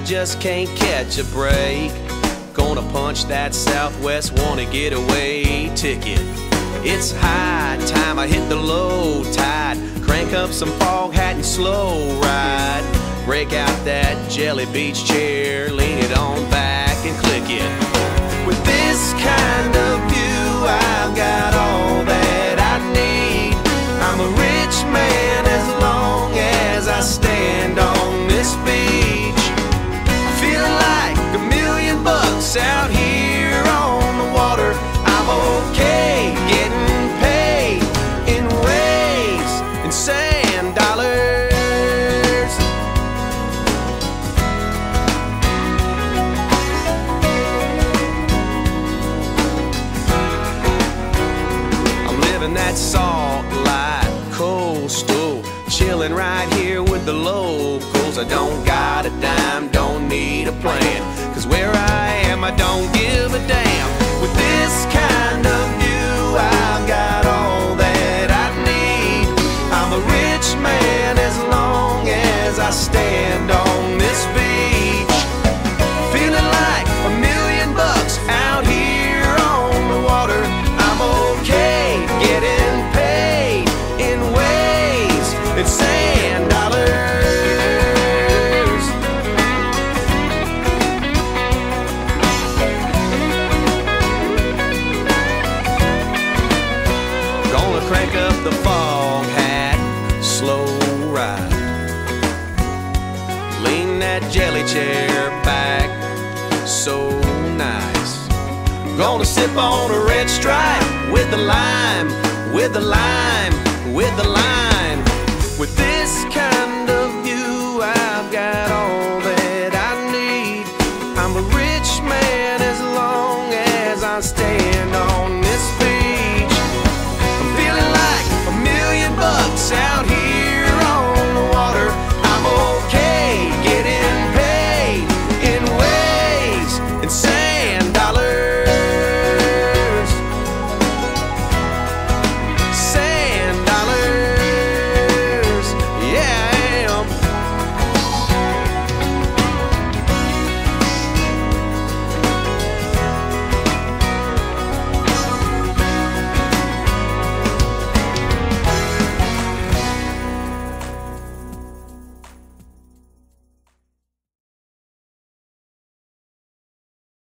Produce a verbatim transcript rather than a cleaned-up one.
just can't catch a break. Gonna punch that Southwest wanna get away ticket. It's high time I hit the low tide, crank up some fog hat and slow ride. Break out that Jelly Beach chair, lean it on back and click it. With this kind of view, I've got all that I need. I'm a rich man as long as I stand on this beach. Feeling like a million bucks out here on the water. I'm okay getting paid in waves and sand dollars. That salt light coastal, chilling right here with the locals. I don't got a dime, don't need a plan, cause where I am I don't give a damn. With this kind of view, I've got all that I need. I'm a rich man as long as I stand on this beach. Feeling like a million bucks out here on the water. I'm okay getting paid in waves and sand dollars. Gonna crank up the fog hat, slow ride. Lean that jelly chair back, so nice. Gonna sip on a red stripe with the lime, with the lime, with the lime. With this kind